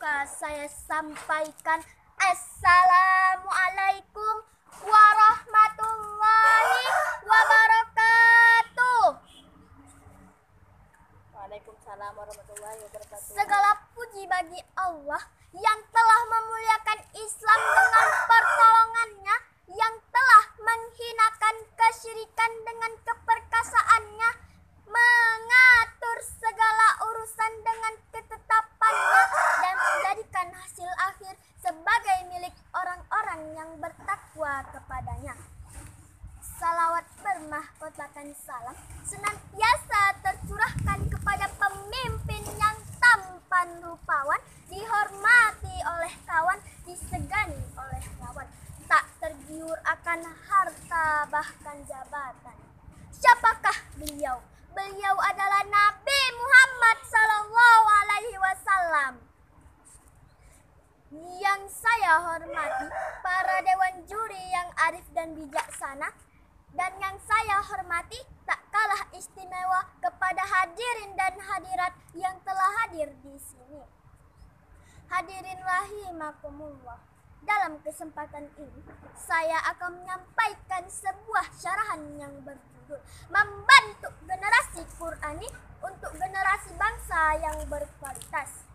membuka saya sampaikan Assalamualaikum warahmatullahi wabarakatuh. Waalaikumsalam warahmatullahi wabarakatuh. Segala puji bagi Allah yang telah memuliakan Islam dengan pertolongannya, yang telah menghinakan kesyirikan dengan keperkasaannya, mengatur segala urusan dengan ketetapannya, dan menjadikan hasil akhir sebagai milik orang-orang yang bertakwa kepadanya. Salawat bermahkotakan salam senantiasa tercurahkan kepada pemimpin yang tampan rupawan, dihormati oleh kawan, disegani oleh lawan, tak tergiur akan harta bahkan jabatan. Siapakah beliau? Beliau adalah Nabi Muhammad SAW. Yang saya hormati para dewan juri yang arif dan bijaksana, dan yang saya hormati tak kalah istimewa kepada hadirin dan hadirat yang telah hadir di sini. Hadirin rahimakumullah, dalam kesempatan ini saya akan menyampaikan sebuah syarahan yang berjudul Membantu Generasi Qur'ani untuk Generasi Bangsa yang Berkualitas.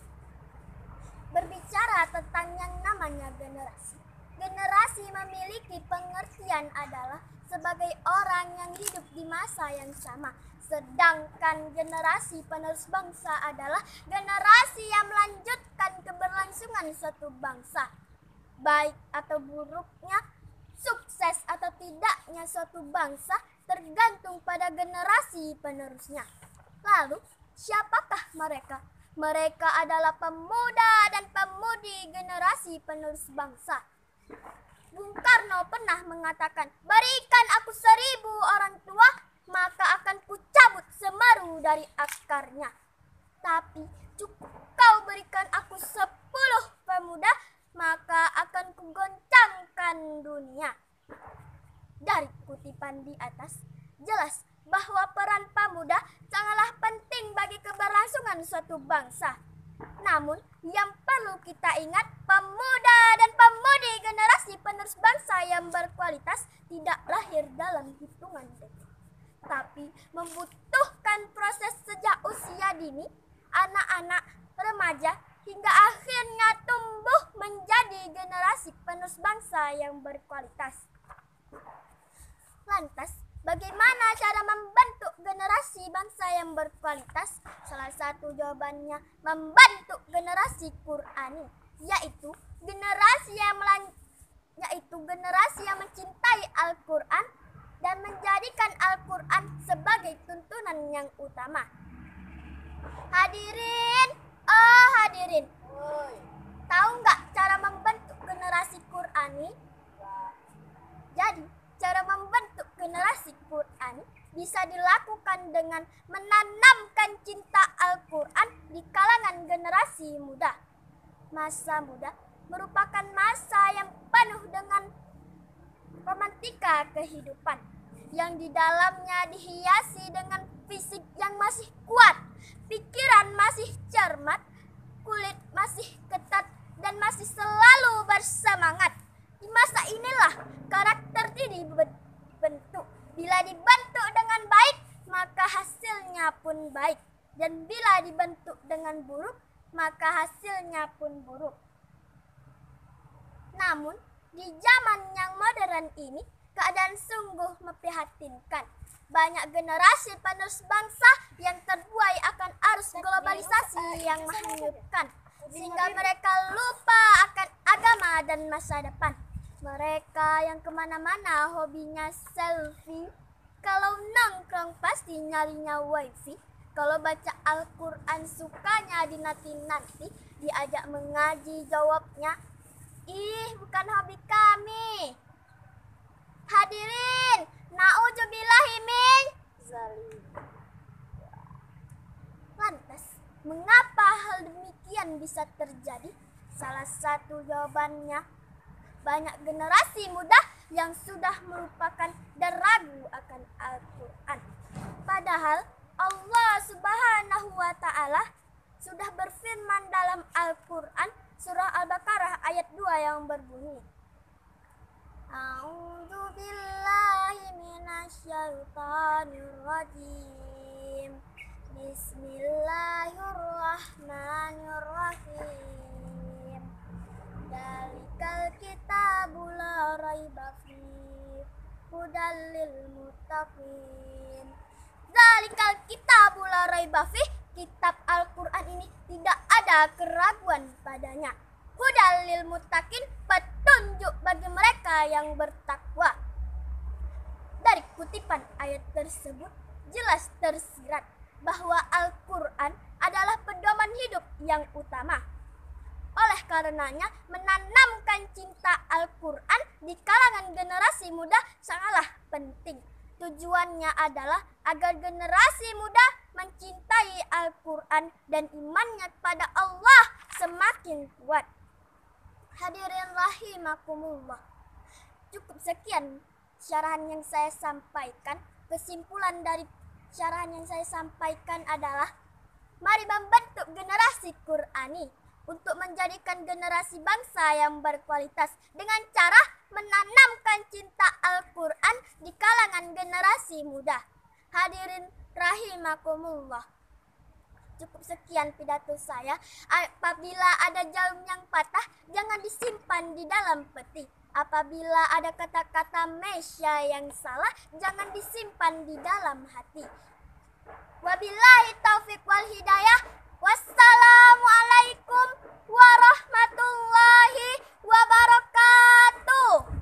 Berbicara tentang yang namanya generasi, generasi memiliki pengertian adalah sebagai orang yang hidup di masa yang sama. Sedangkan generasi penerus bangsa adalah generasi yang melanjutkan keberlangsungan suatu bangsa. Baik atau buruknya, sukses atau tidaknya suatu bangsa tergantung pada generasi penerusnya. Lalu, siapakah mereka? Mereka adalah pemuda dan pemudi generasi penerus bangsa. Bung Karno pernah mengatakan, berikan aku 1000 orang tua, maka akan kucabut semeru dari akarnya. Tapi cukup kau berikan aku 10 pemuda, maka akan kugoncangkan dunia. Dari kutipan di atas, jelas bahwa peran pemuda sangatlah penting bagi keberlangsungan suatu bangsa. Namun, yang perlu kita ingat, pemuda dan pemudi generasi penerus bangsa yang berkualitas tidak lahir dalam hitungan detik, tapi membutuhkan proses sejak usia dini, anak-anak, remaja, hingga akhirnya tumbuh menjadi generasi penerus bangsa yang berkualitas. Lantas, bagaimana cara membentuk generasi bangsa yang berkualitas? Salah satu jawabannya membentuk generasi Qur'ani, yaitu generasi yang mencintai Al-Qur'an dan menjadikan Al-Qur'an sebagai tuntunan yang utama. Hadirin, oh hadirin, tahu nggak cara membentuk generasi Qur'ani? Jadi, cara membentuk generasi Qur'an bisa dilakukan dengan menanamkan cinta Al-Quran di kalangan generasi muda. Masa muda merupakan masa yang penuh dengan romantika kehidupan, yang di dalamnya dihiasi dengan fisik yang masih kuat, pikiran masih cermat, kulit masih ketat, dan masih selalu bersemangat. Di masa inilah karakter ini dibentuk. Bila dibentuk dengan baik, maka hasilnya pun baik. Dan bila dibentuk dengan buruk, maka hasilnya pun buruk. Namun, di zaman yang modern ini, keadaan sungguh memprihatinkan. Banyak generasi penerus bangsa yang terbuai akan arus globalisasi yang menghanyutkan, sehingga mereka lupa akan agama dan masa depan. Mereka yang kemana-mana hobinya selfie, kalau nongkrong pasti nyarinya wifi, kalau baca Al-Quran sukanya dinanti-nanti, diajak mengaji jawabnya, ih bukan hobi kami. Hadirin, na'udzubillahi min zalim. Lantas, mengapa hal demikian bisa terjadi? Salah satu jawabannya, banyak generasi muda yang sudah melupakan dan ragu akan Al-Quran. Padahal Allah Subhanahu wa Ta'ala sudah berfirman dalam Al-Quran surah Al-Baqarah ayat 2 yang berbunyi, A'udzu billahi minasyaitonir rajim. Bismillahirrahmanirrahim. Dzalikal kitabu la raiba fihi hudal lil muttaqin. Dzalikal kitabu la raiba fihi, kitab Al-Qur'an ini tidak ada keraguan padanya. Hudal lil muttaqin, petunjuk bagi mereka yang bertakwa. Dari kutipan ayat tersebut jelas tersirat bahwa Al-Quran adalah pedoman hidup yang utama. Oleh karenanya, menanamkan cinta Al-Quran di kalangan generasi muda sangatlah penting. Tujuannya adalah agar generasi muda mencintai Al-Quran dan imannya kepada Allah semakin kuat. Hadirin rahimakumullah. Cukup sekian syarahan yang saya sampaikan. Kesimpulan dari syarahan yang saya sampaikan adalah, mari membentuk generasi Qur'ani untuk menjadikan generasi bangsa yang berkualitas dengan cara menanamkan cinta Al-Quran di kalangan generasi muda. Hadirin rahimakumullah. Cukup sekian pidato saya. Apabila ada jarum yang patah, jangan disimpan di dalam peti. Apabila ada kata-kata mesya yang salah, jangan disimpan di dalam hati. Wabillahi taufiq wal hidayah. Wassalamualaikum warahmatullahi wabarakatuh.